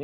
అండి.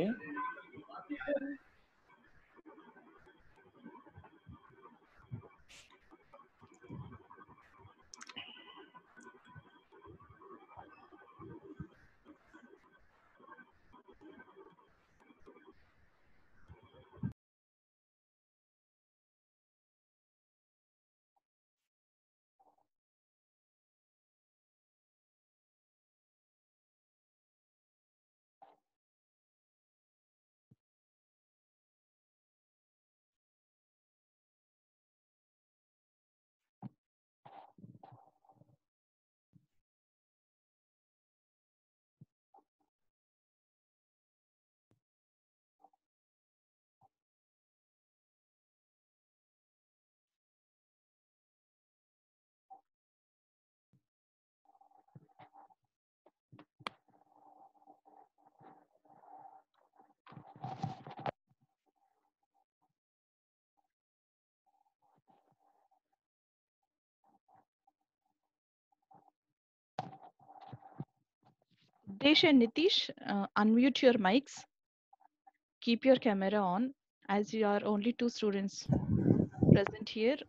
Desh and Nitish, unmute your mics. Keep your camera on, as you are only 2 students present here.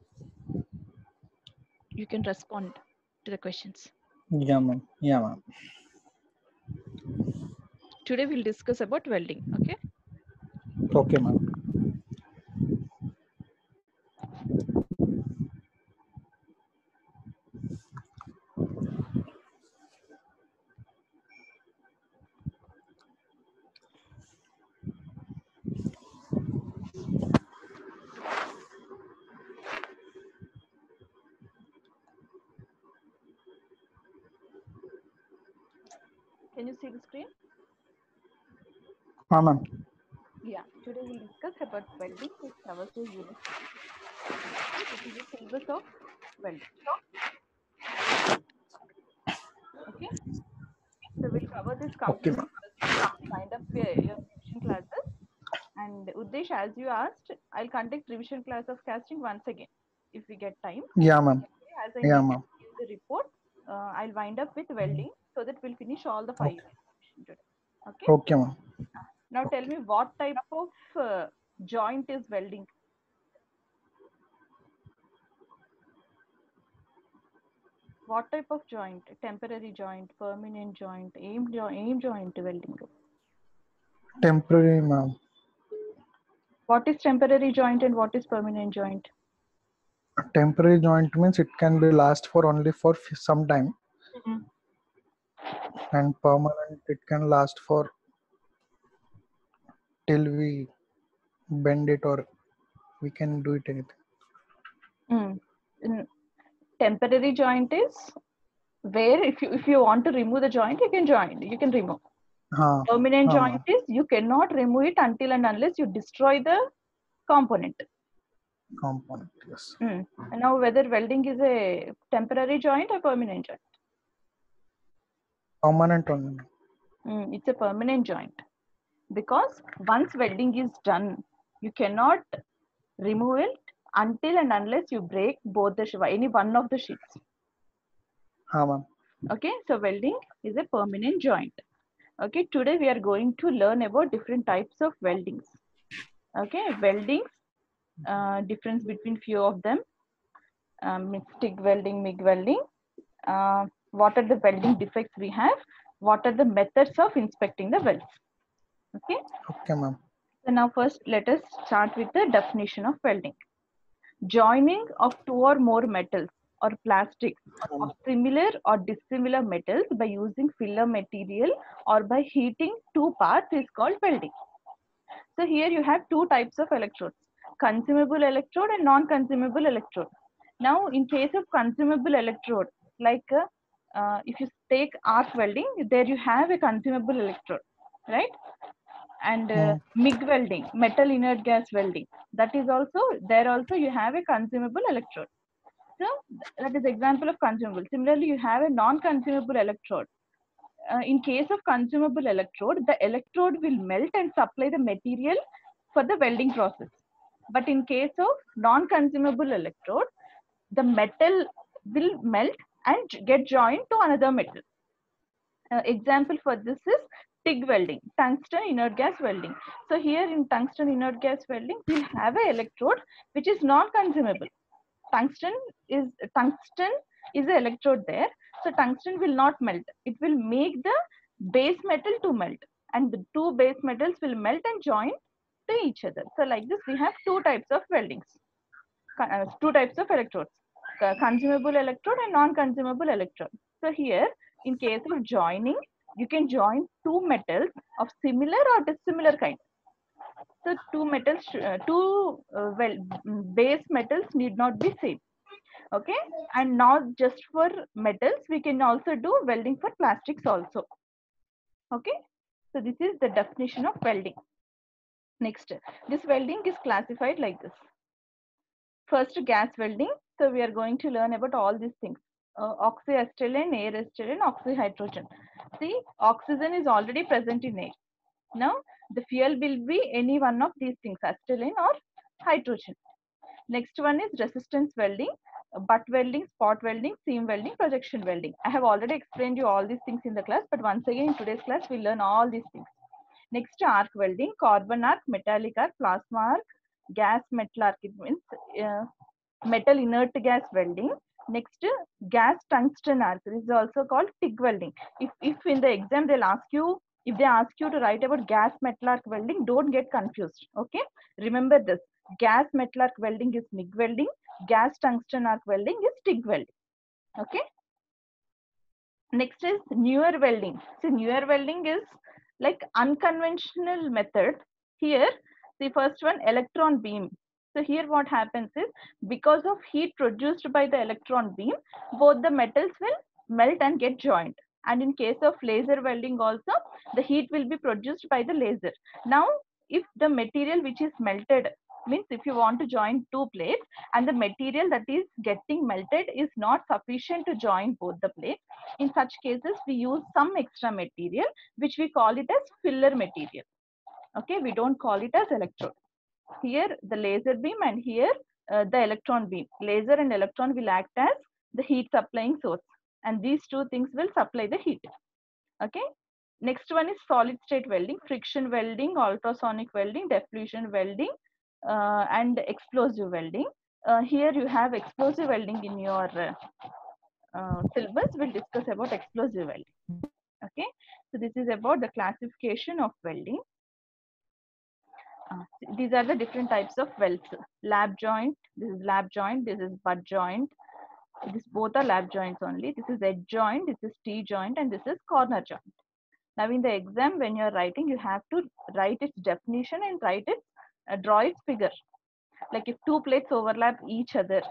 You can respond to the questions. Yeah, ma'am. Yeah, ma'am. Today we'll discuss about welding. Okay. Okay, ma'am. Can you see the screen? Ma'am. Yeah. Today we'll discuss about welding, which covers the unit. This is the syllabus of welding. Okay. So we'll cover this Okay, completely. ma'am. Find up your revision classes. And Uddesh, as you asked, I'll conduct revision class of casting once again if we get time. Yeah, ma'am. As I Yeah, need ma'am. to give the report, I'll wind up with welding so that we'll finish all the 5 Okay. units today. Okay. Okay, ma'am. Now tell me, what type of joint is welding? What type of joint? Temporary joint, permanent joint, aim joint welding. Temporary, ma'am. What is temporary joint and what is permanent joint? Temporary joint means it can be last for only for some time, and permanent it can last for till we bend it or we can do it anything. Temporary joint is where if you want to remove the joint, you can remove. Permanent joint is you cannot remove it until and unless you destroy the component. Yes. And now whether welding is a temporary joint or permanent joint? Permanent only. It's a permanent joint, because once welding is done, you cannot remove it until and unless you break both the any one of the sheets. Ma'am. Okay, so welding is a permanent joint. Okay, today we are going to learn about different types of weldings. Okay, weldings, difference between few of them, stick welding, MIG welding, what are the welding defects we have, what are the methods of inspecting the welds. Okay. Okay, ma'am. So now first let us start with the definition of welding. Joining of 2 or more metals or plastics of similar or dissimilar metals by using filler material or by heating 2 parts is called welding. So here you have 2 types of electrodes, consumable electrode and non-consumable electrode. Now in case of consumable electrode, like if you take arc welding, there you have a consumable electrode, right? And MIG welding, metal inert gas welding, that is also, there also you have a consumable electrode. So that is example of consumable. Similarly, you have a non-consumable electrode. In case of consumable electrode, the electrode will melt and supply the material for the welding process. But in case of non-consumable electrode, the metal will melt and get joined to another metal. Example for this is TIG welding, tungsten inert gas welding. So here in tungsten inert gas welding, we'll have a electrode which is not consumable. Tungsten is the electrode there. So tungsten will not melt. It will make the base metal to melt, and the two base metals will melt and join to each other. So like this, we have two types of weldings, two types of electrodes, consumable electrode and non-consumable electrode. So here, in case of joining, you can join two metals of similar or dissimilar kind. So two metals, base metals need not be same. Okay, and not just for metals, we can also do welding for plastics also. Okay, so this is the definition of welding. Next, this welding is classified like this. First, gas welding. So we are going to learn about all these things. Oxyacetylene, air acetylene, oxyhydrogen. See, oxygen is already present in air. Now, the fuel will be any one of these things, acetylene or hydrogen. Next one is resistance welding, butt welding, spot welding, seam welding, projection welding. I have already explained you all these things in the class, but once again in today's class, we'll learn all these things. Next, arc welding, carbon arc, metallic arc, plasma arc, gas metal arc. It means metal inert gas welding. Next, gas tungsten arc. This is also called TIG welding. If in the exam they'll ask you, if they ask you to write about gas metal arc welding, don't get confused. Okay, remember this. Gas metal arc welding is MIG welding. Gas tungsten arc welding is TIG welding. Okay. Next is newer welding. See, newer welding is like unconventional method. Here, the first one, electron beam. So here what happens is, because of heat produced by the electron beam, both the metals will melt and get joined. And in case of laser welding also, the heat will be produced by the laser. Now, if the material which is melted, means if you want to join two plates and the material that is getting melted is not sufficient to join both the plates, in such cases we use some extra material which we call it as filler material. Okay, we don't call it as electrode. Here the laser beam and here the electron beam. Laser and electron will act as the heat supplying source, and these two things will supply the heat. Okay. Next one is solid state welding, friction welding, ultrasonic welding, diffusion welding, and explosive welding. Here you have explosive welding in your syllabus. We'll discuss about explosive welding. Okay, so this is about the classification of welding. These are the different types of welds. Lap joint, this is lap joint, this is butt joint. This both are lap joints only. This is edge joint, this is T joint, and this is corner joint. Now in the exam, when you're writing, you have to write its definition and write it, draw its figure. Like if two plates overlap each other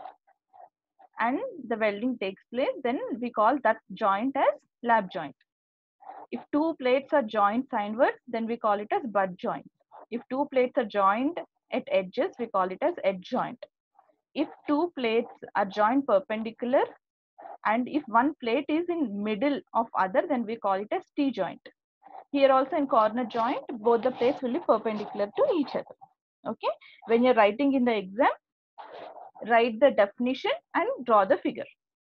and the welding takes place, then we call that joint as lap joint. If two plates are joined sideways, then we call it as butt joint. If two plates are joined at edges, we call it as edge joint. If two plates are joined perpendicular and if one plate is in middle of other, then we call it as T joint. Here also in corner joint, both the plates will be perpendicular to each other. Okay, when you're writing in the exam, write the definition and draw the figure.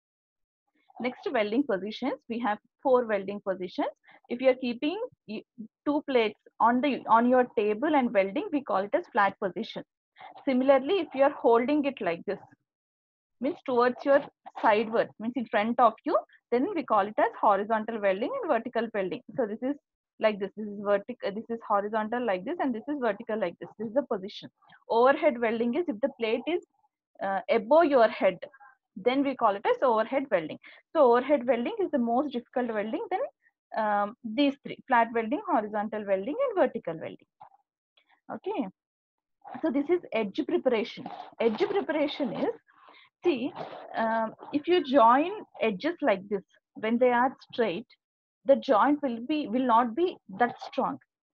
Next, welding positions. We have 4 welding positions. If you are keeping two plates on your table and welding, we call it as flat position. Similarly, if you are holding it like this, means towards your sideways, means in front of you, then we call it as horizontal welding and vertical welding. So this is like this. This is vertical. This is horizontal like this, and this is vertical like this. This is the position. Overhead welding is if the plate is above your head, then we call it as overhead welding. So overhead welding is the most difficult welding than these three: flat welding, horizontal welding, and vertical welding. Okay. So this is edge preparation. Edge preparation is, see, if you join edges like this, when they are straight, the joint will not be that strong.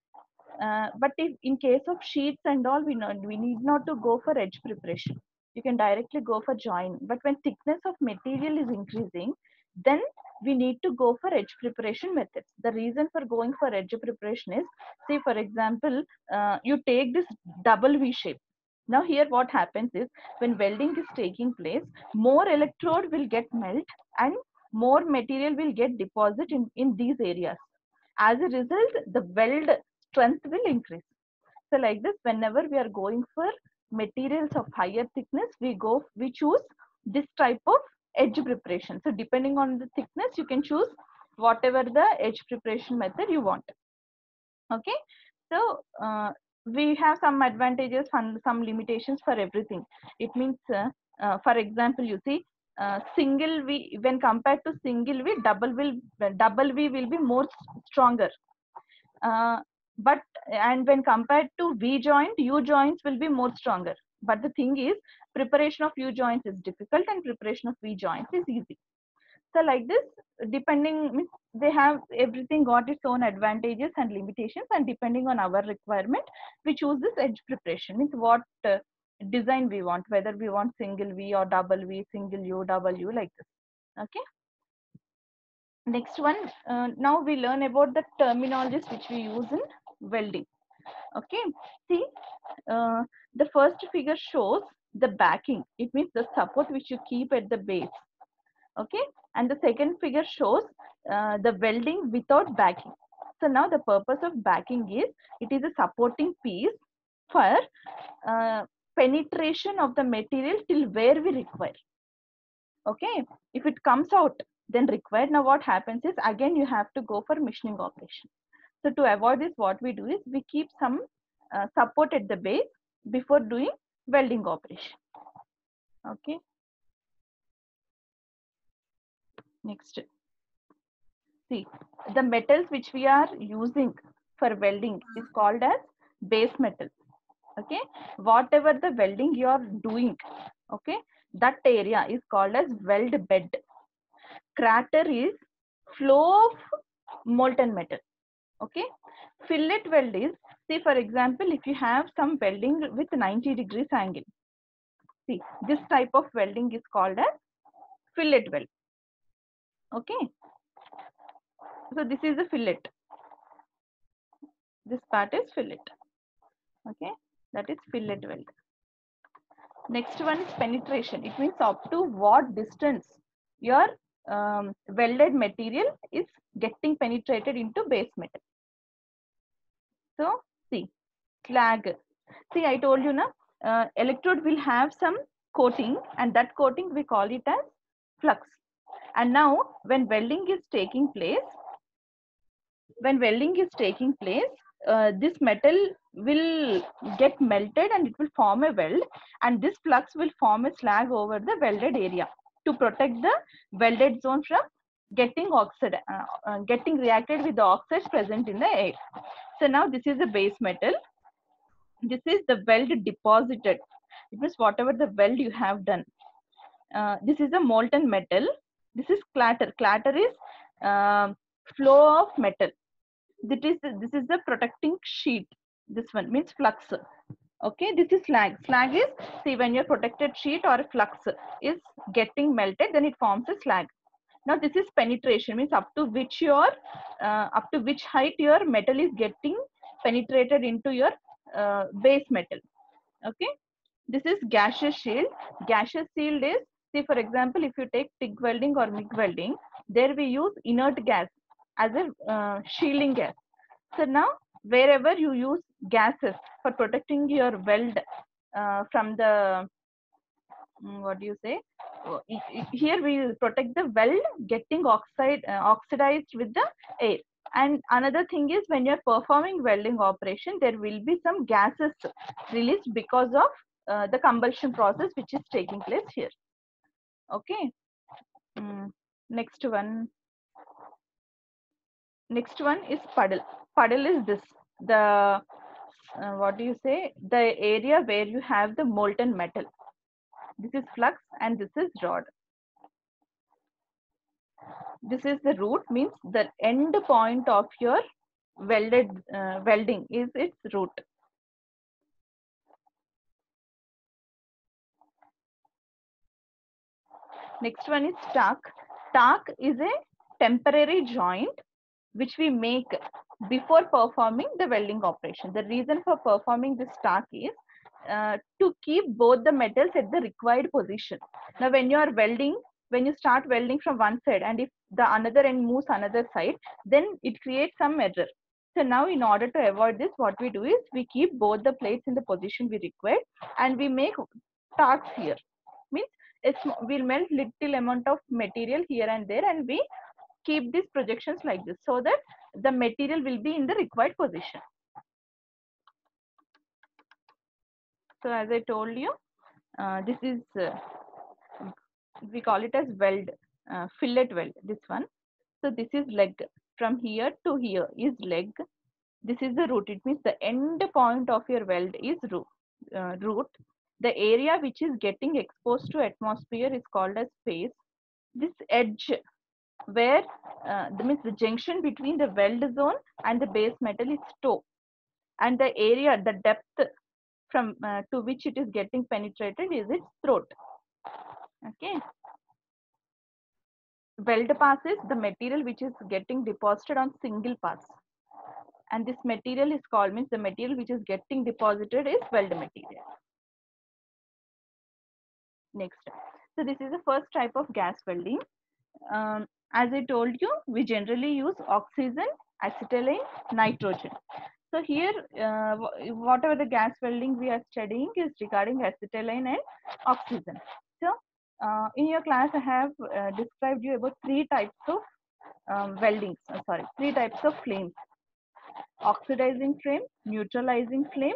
But if in case of sheets and all, we need not to go for edge preparation. You can directly go for join. But when thickness of material is increasing, then we need to go for edge preparation methods. The reason for going for edge preparation is, say for example, you take this double V shape. Now here what happens is, when welding is taking place, more electrode will get melt and more material will get deposit in these areas. As a result, the weld strength will increase. So like this, whenever we are going for materials of higher thickness, we choose this type of edge preparation. So depending on the thickness, you can choose whatever the edge preparation method you want. Okay, so we have some advantages and some limitations for everything. It means, for example, you see, single V, when compared to single V, double V will be more stronger. But and when compared to V joint, U joints will be more stronger. But the thing is, preparation of U joints is difficult and preparation of V joints is easy. So like this, depending, means they have everything got its own advantages and limitations, and depending on our requirement, we choose this edge preparation. Means what design we want, whether we want single V or double V, single U, double U, like this. Okay. Next one, now we learn about the terminologies which we use in welding. Okay, see, the first figure shows the backing. It means the support which you keep at the base. Okay, and the second figure shows the welding without backing. So now the purpose of backing is, it is a supporting piece for penetration of the material till where we require. Okay, if it comes out then required, now what happens is, again you have to go for machining operation. So to avoid this, what we do is we keep some support at the base before doing welding operation. Okay, next, see, the metals which we are using for welding is called as base metal. Okay, whatever the welding you are doing, okay, that area is called as weld bed. Crater is flow of molten metal. Okay, fillet weld is, see, for example, if you have some welding with 90 degrees angle, see, this type of welding is called as fillet weld. Okay, so this is a fillet, this part is fillet. Okay, that is fillet weld. Next one is penetration. It means up to what distance your welded material is getting penetrated into base metal. So see, slag. See, I told you na, electrode will have some coating, and that coating we call it as flux. And now when welding is taking place, this metal will get melted and it will form a weld, and this flux will form a slag over the welded area to protect the welded zone from getting getting reacted with the oxides present in the air. So now this is the base metal. This is the weld deposited. It means whatever the weld you have done. This is a molten metal. This is clatter. Clatter is flow of metal. This is the protecting sheet. This one means flux. Okay, this is slag. Slag is, see, when your protected sheet or flux is getting melted, then it forms a slag. Now this is penetration, means up to which height your metal is getting penetrated into your base metal. Okay, this is gaseous shield. Gaseous shield is, see, for example, if you take TIG welding or MIG welding, there we use inert gas as a shielding gas. So now wherever you use gases for protecting your weld from the what do you say, here we will protect the weld getting oxidized with the air. And another thing is, when you're performing welding operation, there will be some gases released because of the combustion process which is taking place here. Okay, next one is puddle. Puddle is this, the what do you say, the area where you have the molten metal. This is flux and this is rod. This is the root, means the end point of your welding is its root. Next one is tack. Tack is a temporary joint which we make before performing the welding operation. The reason for performing this tack is to keep both the metals at the required position. Now when you are welding, when you start welding from one side, and if the another end moves another side, then it creates some error. So now in order to avoid this, what we do is we keep both the plates in the position we require, and we make tags here. Means we'll melt little amount of material here and there, and we keep these projections like this so that the material will be in the required position. So as I told you, this is we call it as weld, fillet weld, this one. So this is leg. From here to here is leg. This is the root. It means the end point of your weld is root. The area which is getting exposed to atmosphere is called as face. This edge where means the junction between the weld zone and the base metal is toe, and the area, the depth from to which it is getting penetrated is its throat. Okay. Weld pass is the material which is getting deposited on single pass, and this material is called, means the material which is getting deposited is weld material. Next, so this is the first type of gas welding. As I told you, we generally use oxygen, acetylene, nitrogen. So here, whatever the gas welding we are studying is regarding acetylene and oxygen. So in your class, I have described you about three types of three types of flames: oxidizing flame, neutralizing flame,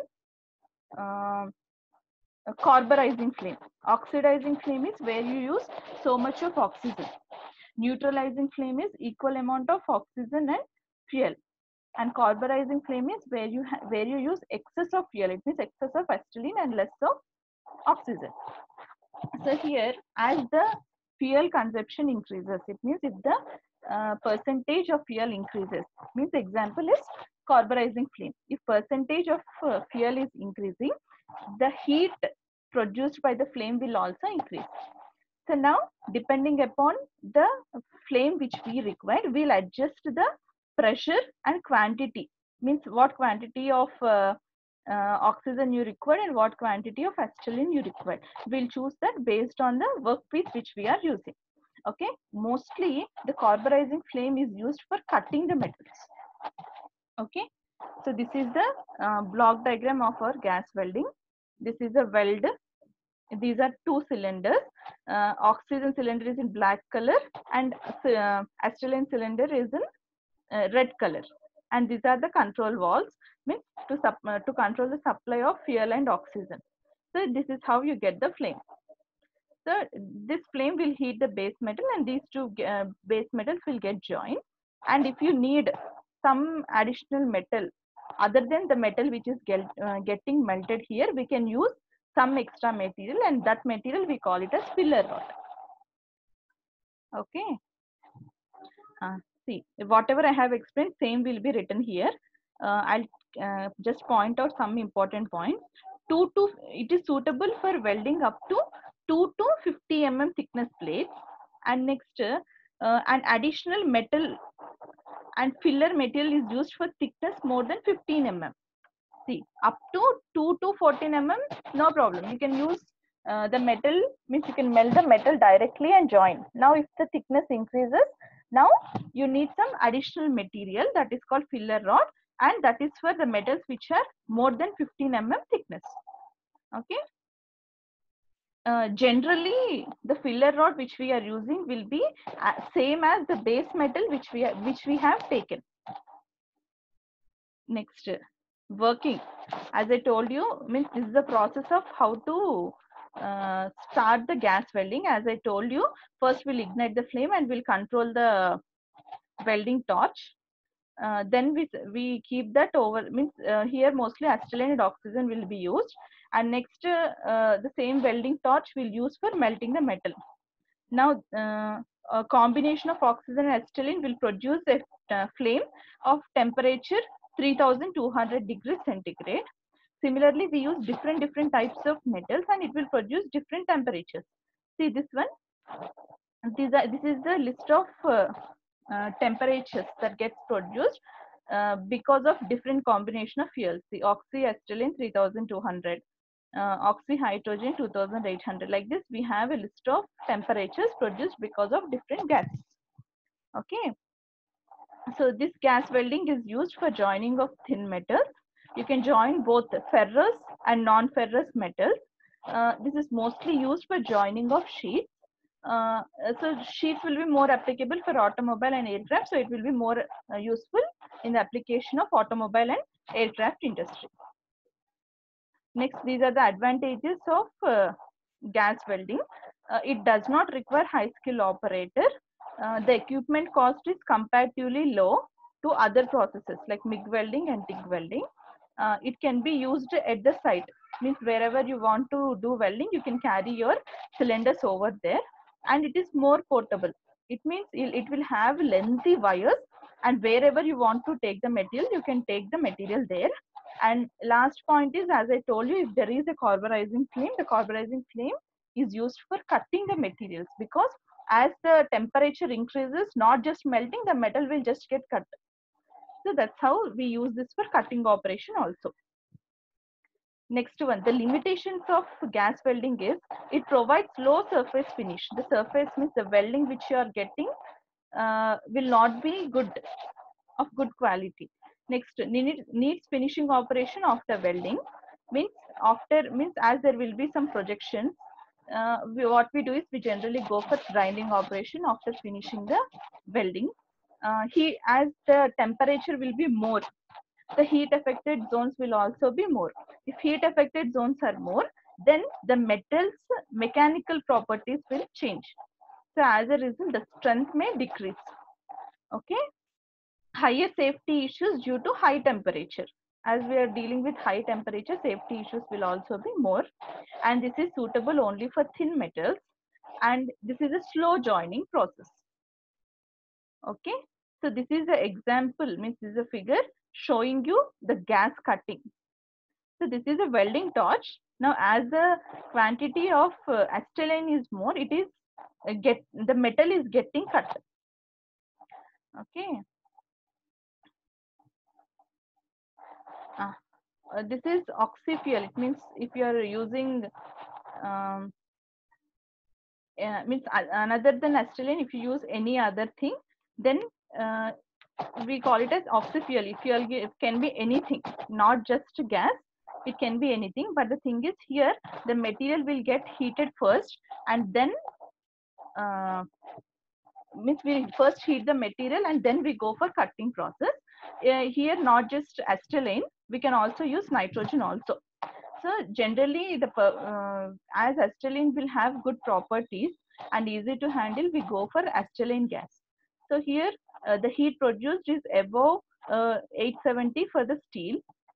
carburizing flame. Oxidizing flame is where you use so much of oxygen. Neutralizing flame is equal amount of oxygen and fuel. And carburizing flame is where you use excess of fuel. It means excess of acetylene and less of oxygen. So here, as the fuel consumption increases, it means if the percentage of fuel increases, means example is carburizing flame. If percentage of fuel is increasing, the heat produced by the flame will also increase. So now, depending upon the flame which we require, we'll adjust the pressure and quantity. Means what quantity of oxygen you require and what quantity of acetylene you require. We'll choose that based on the workpiece which we are using. Okay, mostly the carburizing flame is used for cutting the metals. Okay, so this is the block diagram of our gas welding. This is a weld. These are two cylinders. Oxygen cylinder is in black color, and acetylene cylinder is in red color. And these are the control valves, means to control the supply of fuel and oxygen. So this is how you get the flame. So this flame will heat the base metal, and these two base metals will get joined. And if you need some additional metal other than the metal which is getting melted here, we can use some extra material, and that material we call it as filler rod. Okay. See, whatever I have explained, same will be written here. I'll just point out some important points. It is suitable for welding up to 2 to 50 mm thickness plates. And next, an additional metal and filler material is used for thickness more than 15 mm. See, up to 2 to 14 mm, no problem. You can use the metal, means you can melt the metal directly and join. Now, if the thickness increases, now you need some additional material that is called filler rod, and that is for the metals which are more than 15 mm thickness. Okay. Generally, the filler rod which we are using will be same as the base metal which we have taken. Next, working. As I told you, means this is the process of how to start the gas welding. As I told you, first we'll ignite the flame and we'll control the welding torch. Then we keep that over, means here mostly acetylene and oxygen will be used. And next, the same welding torch we'll use for melting the metal. Now, a combination of oxygen and acetylene will produce a flame of temperature 3200 degrees centigrade. Similarly, we use different types of metals, and it will produce different temperatures. See this one. This is the list of temperatures that gets produced because of different combination of fuels. The oxy, acetylene 3200, oxyhydrogen 2800. Like this, we have a list of temperatures produced because of different gases. Okay. So this gas welding is used for joining of thin metals. You can join both ferrous and non-ferrous metals. This is mostly used for joining of sheets. So sheets will be more applicable for automobile and aircraft. So it will be more useful in the application of automobile and aircraft industry. Next, these are the advantages of gas welding. It does not require high skill operator. The equipment cost is comparatively low to other processes like MIG welding and TIG welding. It can be used at the site. Means wherever you want to do welding, you can carry your cylinders over there, and it is more portable. It means it will have lengthy wires, and wherever you want to take the material, you can take the material there. And last point is, as I told you, if there is a carburizing flame, the carburizing flame is used for cutting the materials, because as the temperature increases, not just melting, the metal will just get cut. So that's how we use this for cutting operation also. Next one, the limitations of gas welding is it provides low surface finish. The surface means the welding which you are getting will not be good, of good quality. Next, needs finishing operation after welding. Means as there will be some projections, what we do is we generally go for grinding operation after finishing the welding. As the temperature will be more, the heat affected zones will also be more. If heat affected zones are more, then the metal's mechanical properties will change. So as a result, the strength may decrease. Okay. Higher safety issues due to high temperature. As we are dealing with high temperature, safety issues will also be more. And this is suitable only for thin metals. And this is a slow joining process. Okay. So this is an example, means this is a figure showing you the gas cutting. So this is a welding torch. Now as the quantity of acetylene is more, it is the metal is getting cut. Okay. This is oxyfuel. It means if you are using means another than acetylene, if you use any other thing, then we call it as oxyfuel. Fuel can be anything, not just gas. It can be anything, but the thing is here the material will get heated first, and then means we first heat the material and then we go for cutting process. Here not just acetylene, we can also use nitrogen also. So generally as acetylene will have good properties and easy to handle, we go for acetylene gas. So here the heat produced is above 870 for the steel.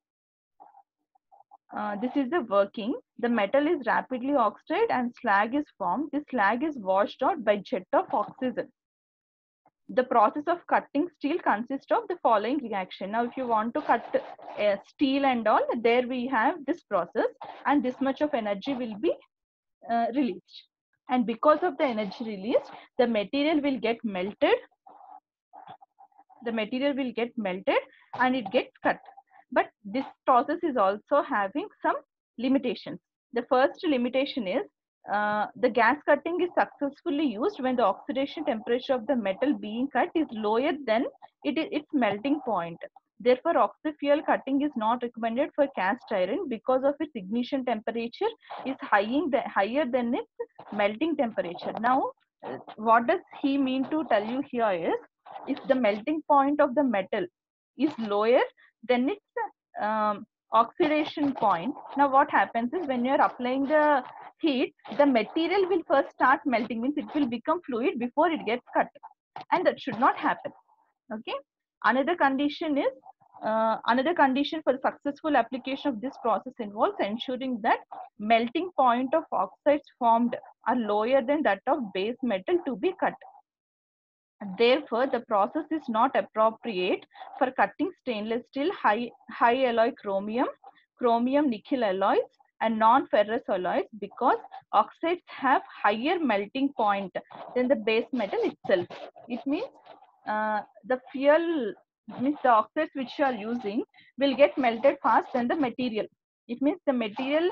This is the working. The metal is rapidly oxidized and slag is formed. This slag is washed out by jet of oxygen. The process of cutting steel consists of the following reaction. Now, if you want to cut steel and all, there we have this process, and this much of energy will be released. And because of the energy released, the material will get melted. The material will get melted and it gets cut. But this process is also having some limitations. The first limitation is the gas cutting is successfully used when the oxidation temperature of the metal being cut is lower than its melting point. Therefore, oxyfuel cutting is not recommended for cast iron because of its ignition temperature is higher than its melting temperature. Now, what does he mean to tell you here is, if the melting point of the metal is lower than its oxidation point, now what happens is when you're applying the heat, the material will first start melting, means it will become fluid before it gets cut, and that should not happen. Okay. Another condition for successful application of this process involves ensuring that melting point of oxides formed are lower than that of base metal to be cut. Therefore, the process is not appropriate for cutting stainless steel, high alloy chromium nickel alloys, and non-ferrous alloys, because oxides have higher melting point than the base metal itself. It means the fuel, means the oxides which you are using will get melted fast than the material. It means the material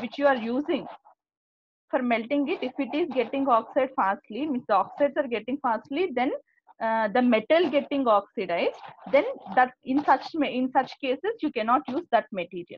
which you are using for melting it, if it is getting oxide fastly, means the oxides are getting fastly, then the metal getting oxidized, then that in such cases you cannot use that material.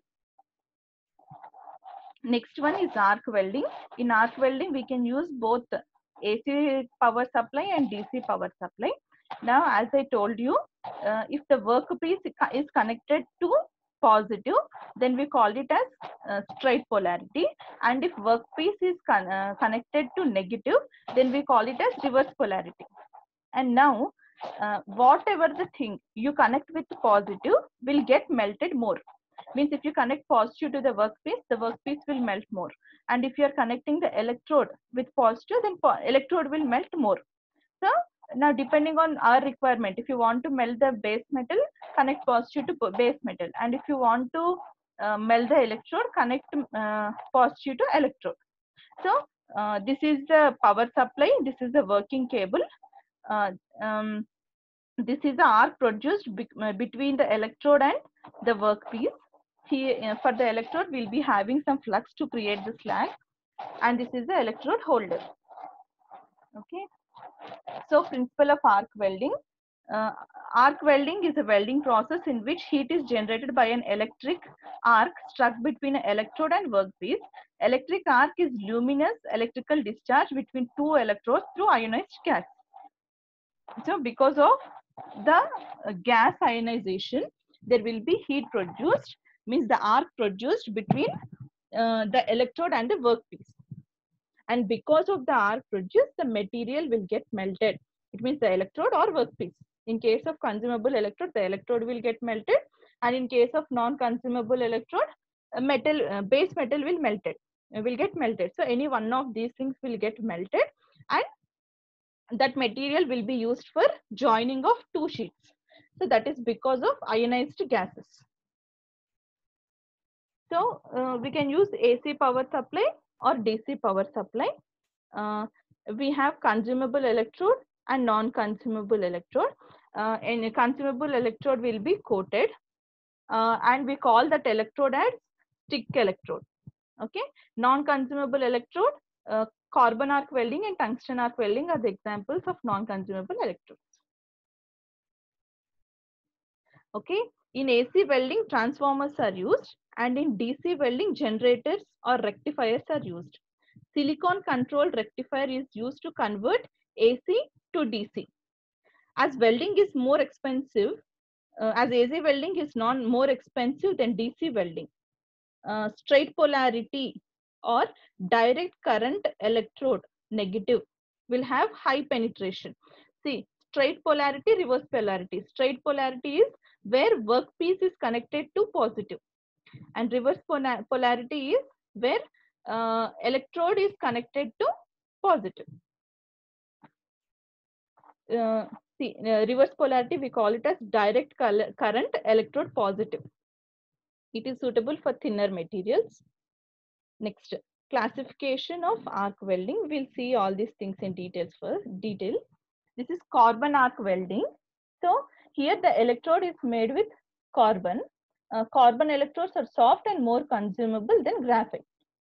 Next one is arc welding. In arc welding, we can use both AC power supply and DC power supply. Now, as I told you, if the workpiece is connected to positive, then we call it as straight polarity. And if workpiece is connected to negative, then we call it as reverse polarity. And now, whatever the thing you connect with positive will get melted more. Means if you connect positive to the workpiece will melt more. And if you are connecting the electrode with positive, then electrode will melt more. So now depending on our requirement, if you want to melt the base metal, connect positive to base metal. And if you want to melt the electrode, connect positive to electrode. So this is the power supply. This is the working cable. This is the arc produced between the electrode and the workpiece. Here for the electrode, we'll be having some flux to create the slag, and this is the electrode holder. Okay. So principle of arc welding. Arc welding is a welding process in which heat is generated by an electric arc struck between an electrode and workpiece. Electric arc is luminous electrical discharge between two electrodes through ionized gas. So because of the gas ionization, there will be heat produced, means the arc produced between the electrode and the workpiece. And because of the arc produced, the material will get melted. It means the electrode or workpiece. In case of consumable electrode, the electrode will get melted, and in case of non-consumable electrode, base metal will get melted. So any one of these things will get melted, and that material will be used for joining of two sheets. So that is because of ionized gases. So we can use AC power supply or DC power supply. We have consumable electrode and non-consumable electrode. And a consumable electrode will be coated, and we call that electrode as stick electrode. Okay, non-consumable electrode, carbon arc welding and tungsten arc welding are the examples of non-consumable electrodes. Okay, in AC welding, transformers are used, and in DC welding, generators or rectifiers are used. Silicon controlled rectifier is used to convert AC to DC. As welding is more expensive, as AC welding is more expensive than DC welding, straight polarity or direct current electrode negative will have high penetration. See, straight polarity, reverse polarity. Straight polarity is where workpiece is connected to positive, and reverse polarity is where electrode is connected to positive. Reverse polarity, we call it as direct current electrode positive. It is suitable for thinner materials. Next, classification of arc welding. We'll see all these things in detail. This is carbon arc welding. So here the electrode is made with carbon. Carbon electrodes are soft and more consumable than graphite.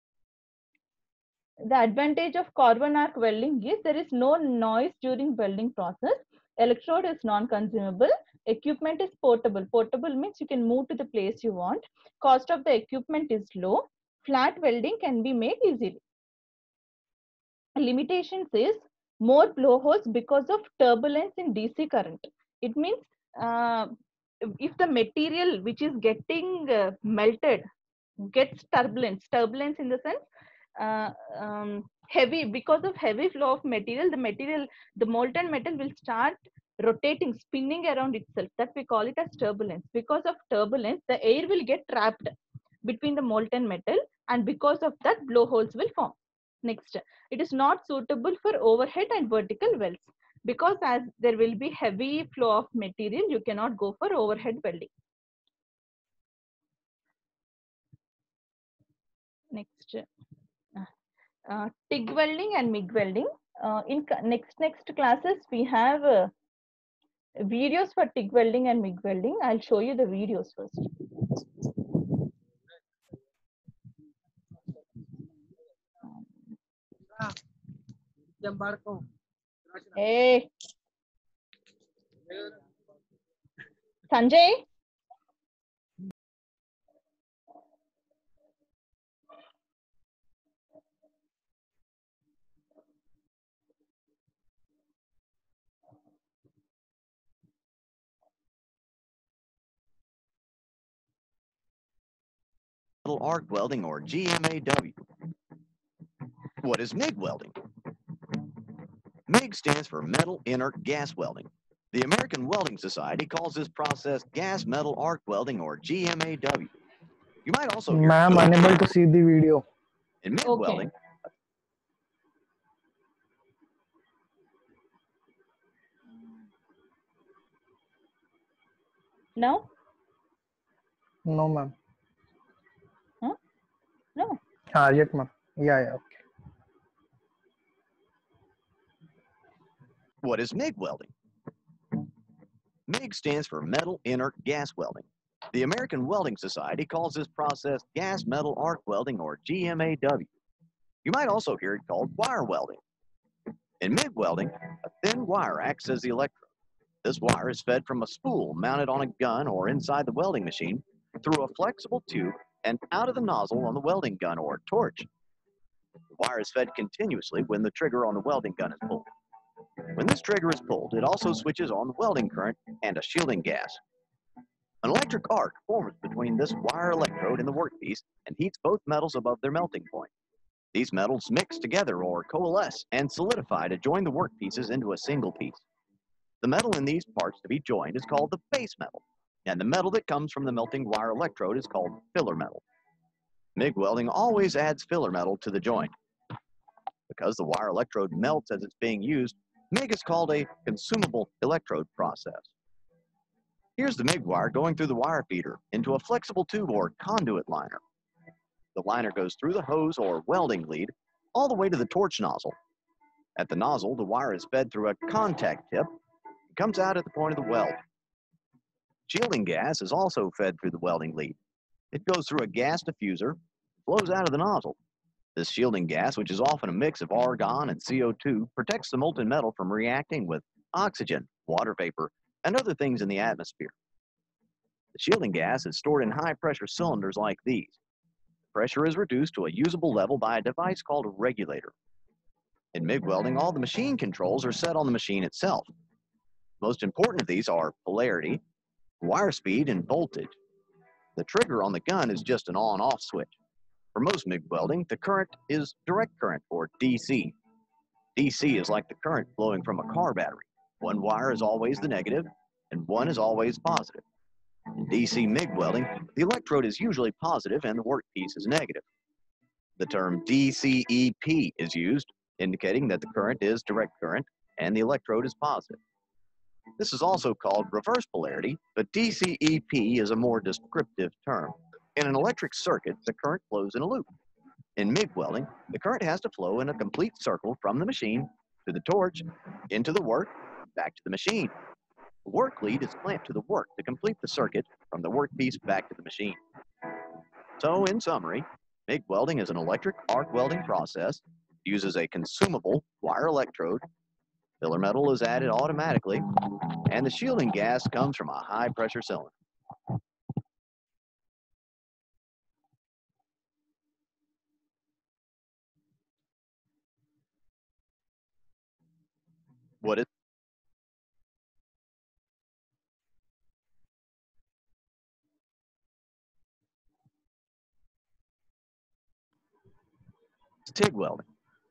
The advantage of carbon arc welding is there is no noise during welding process. Electrode is non-consumable. Equipment is portable. Portable means you can move to the place you want. Cost of the equipment is low. Flat welding can be made easily. Limitations is more blowholes because of turbulence in DC current. It means if the material which is getting melted gets turbulence in the sense heavy, because of heavy flow of material, the molten metal will start rotating, spinning around itself. That we call it as turbulence. Because of turbulence, the air will get trapped between the molten metal, and because of that, blowholes will form. Next, it is not suitable for overhead and vertical welds, because as there will be heavy flow of material, you cannot go for overhead welding. Next, TIG welding and MIG welding. In next classes, we have videos for TIG welding and MIG welding. I'll show you the videos first. Hey, Sanjay. Metal arc welding, or GMAW. What is MIG welding? MIG stands for Metal Inert Gas Welding. The American Welding Society calls this process gas metal arc welding, or GMAW. You might also hear Ma'am, unable to see the video. in MIG Okay. welding. No? No, ma'am. Huh? No. Yet, ma'am. Yeah, okay. What is MIG welding? MIG stands for Metal Inert Gas Welding. The American Welding Society calls this process gas metal arc welding, or GMAW. You might also hear it called wire welding. In MIG welding, a thin wire acts as the electrode. This wire is fed from a spool mounted on a gun or inside the welding machine through a flexible tube and out of the nozzle on the welding gun or torch. The wire is fed continuously when the trigger on the welding gun is pulled. When this trigger is pulled, it also switches on the welding current and a shielding gas. An electric arc forms between this wire electrode and the workpiece and heats both metals above their melting point. These metals mix together or coalesce and solidify to join the workpieces into a single piece. The metal in these parts to be joined is called the base metal, and the metal that comes from the melting wire electrode is called filler metal. MIG welding always adds filler metal to the joint. Because the wire electrode melts as it's being used, MIG is called a consumable electrode process. Here's the MIG wire going through the wire feeder into a flexible tube or conduit liner. The liner goes through the hose or welding lead all the way to the torch nozzle. At the nozzle, the wire is fed through a contact tip and comes out at the point of the weld. Shielding gas is also fed through the welding lead. It goes through a gas diffuser and flows out of the nozzle. This shielding gas, which is often a mix of argon and CO2, protects the molten metal from reacting with oxygen, water vapor, and other things in the atmosphere. The shielding gas is stored in high-pressure cylinders like these. Pressure is reduced to a usable level by a device called a regulator. In MIG welding, all the machine controls are set on the machine itself. Most important of these are polarity, wire speed, and voltage. The trigger on the gun is just an on-off switch. For most MIG welding, the current is direct current, or DC. DC is like the current flowing from a car battery. One wire is always the negative, and one is always positive. In DC MIG welding, the electrode is usually positive and the workpiece is negative. The term DCEP is used, indicating that the current is direct current and the electrode is positive. This is also called reverse polarity, but DCEP is a more descriptive term. In an electric circuit, the current flows in a loop. In MIG welding, the current has to flow in a complete circle from the machine to the torch, into the work, back to the machine. The work lead is clamped to the work to complete the circuit from the workpiece back to the machine. So, in summary, MIG welding is an electric arc welding process, uses a consumable wire electrode, filler metal is added automatically, and the shielding gas comes from a high-pressure cylinder. What is TIG welding?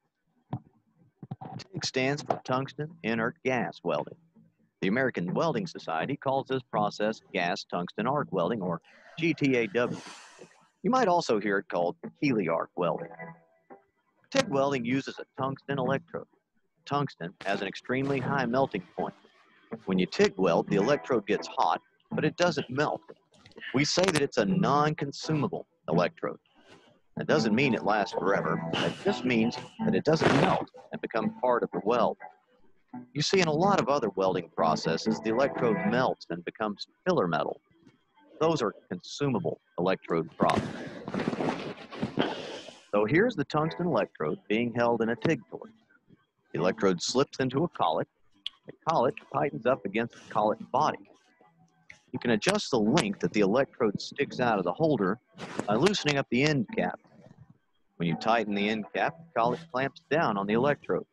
TIG stands for Tungsten Inert Gas Welding. The American Welding Society calls this process gas tungsten arc welding, or GTAW. You might also hear it called heliarc welding. TIG welding uses a tungsten electrode. Tungsten has an extremely high melting point. When you TIG weld, the electrode gets hot, but it doesn't melt. We say that it's a non-consumable electrode. That doesn't mean it lasts forever. That just means that it doesn't melt and become part of the weld. You see, in a lot of other welding processes, the electrode melts and becomes filler metal. Those are consumable electrode products. So here's the tungsten electrode being held in a TIG torch. The electrode slips into a collet. The collet tightens up against the collet body. You can adjust the length that the electrode sticks out of the holder by loosening up the end cap. When you tighten the end cap, the collet clamps down on the electrode.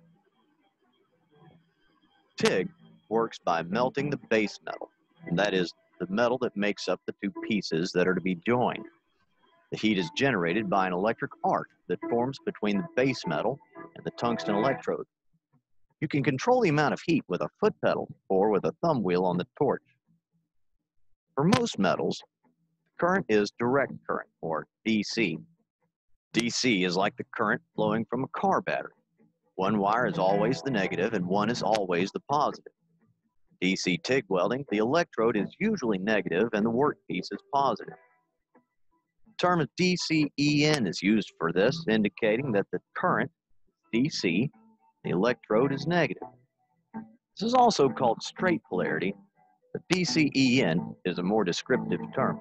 TIG works by melting the base metal, and that is the metal that makes up the two pieces that are to be joined. The heat is generated by an electric arc that forms between the base metal and the tungsten electrode. You can control the amount of heat with a foot pedal or with a thumb wheel on the torch. For most metals, current is direct current, or DC. DC is like the current flowing from a car battery. One wire is always the negative and one is always the positive. DC TIG welding, the electrode is usually negative and the workpiece is positive. The term of DCEN is used for this, indicating that the current is DC, the electrode is negative. This is also called straight polarity, but DCEN is a more descriptive term.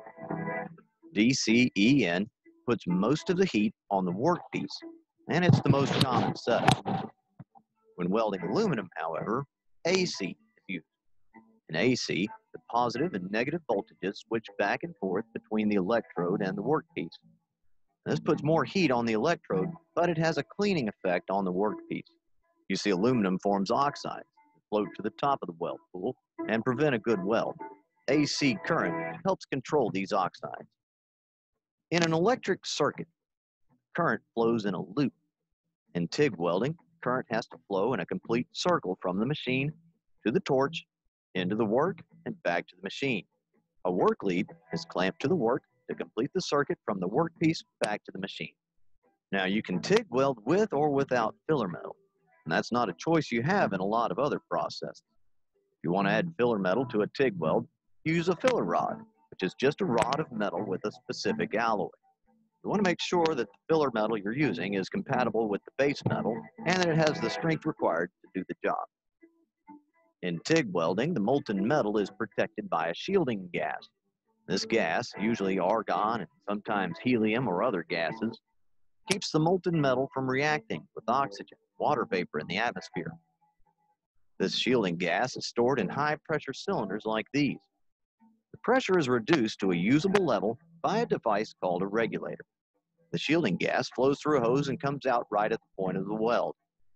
DCEN puts most of the heat on the workpiece, and it's the most common setup. When welding aluminum, however, AC is used. In AC, the positive and negative voltages switch back and forth between the electrode and the workpiece. This puts more heat on the electrode, but it has a cleaning effect on the workpiece. You see, aluminum forms oxides that float to the top of the weld pool and prevent a good weld. AC current helps control these oxides. In an electric circuit, current flows in a loop. In TIG welding, current has to flow in a complete circle from the machine to the torch, into the work, and back to the machine. A work lead is clamped to the work to complete the circuit from the workpiece back to the machine. Now, you can TIG weld with or without filler metal, and that's not a choice you have in a lot of other processes. If you want to add filler metal to a TIG weld, use a filler rod, which is just a rod of metal with a specific alloy. You want to make sure that the filler metal you're using is compatible with the base metal and that it has the strength required to do the job. In TIG welding, the molten metal is protected by a shielding gas. This gas, usually argon and sometimes helium or other gases, keeps the molten metal from reacting with oxygen, water vapor in the atmosphere. This shielding gas is stored in high-pressure cylinders like these. The pressure is reduced to a usable level by a device called a regulator. The shielding gas flows through a hose and comes out right at the point of the weld.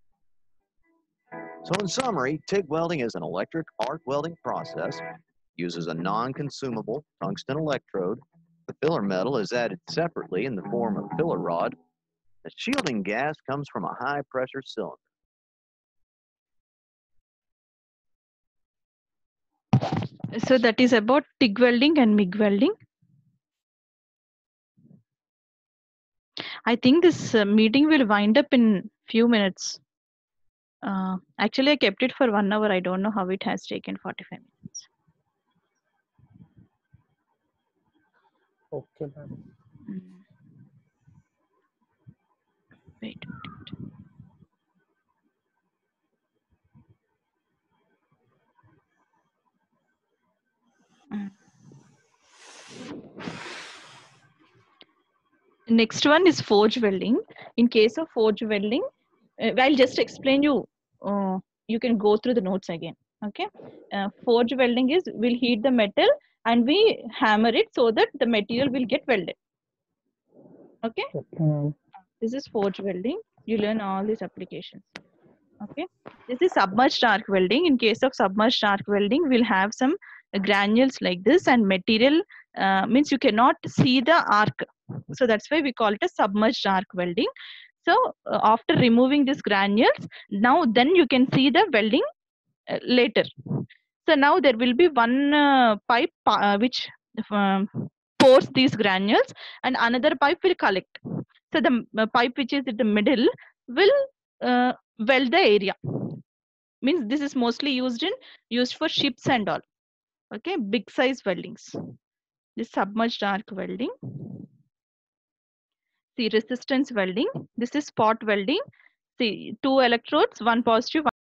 So in summary, TIG welding is an electric arc welding process, uses a non-consumable tungsten electrode. The filler metal is added separately in the form of filler rod. The shielding gas comes from a high-pressure cylinder. So that is about TIG welding and MIG welding. I think this meeting will wind up in few minutes. Actually, I kept it for 1 hour. I don't know how it has taken 45 minutes. Okay, ma'am. Wait. Next one is forge welding. In case of forge welding, I'll just explain you. You can go through the notes again. Okay. Forge welding is we'll heat the metal and we hammer it so that the material will get welded. Okay. This is forge welding. You learn all these applications. Okay. This is submerged arc welding. In case of submerged arc welding, we'll have some granules like this, and material means you cannot see the arc. So that's why we call it a submerged arc welding. So after removing these granules, now then you can see the welding later. So now there will be one pipe which pours these granules, and another pipe will collect. So the pipe which is in the middle will weld the area. Means this is mostly used for ships and all. Okay, big size weldings. This submerged arc welding. See, resistance welding. This is spot welding. See, 2 electrodes, one positive,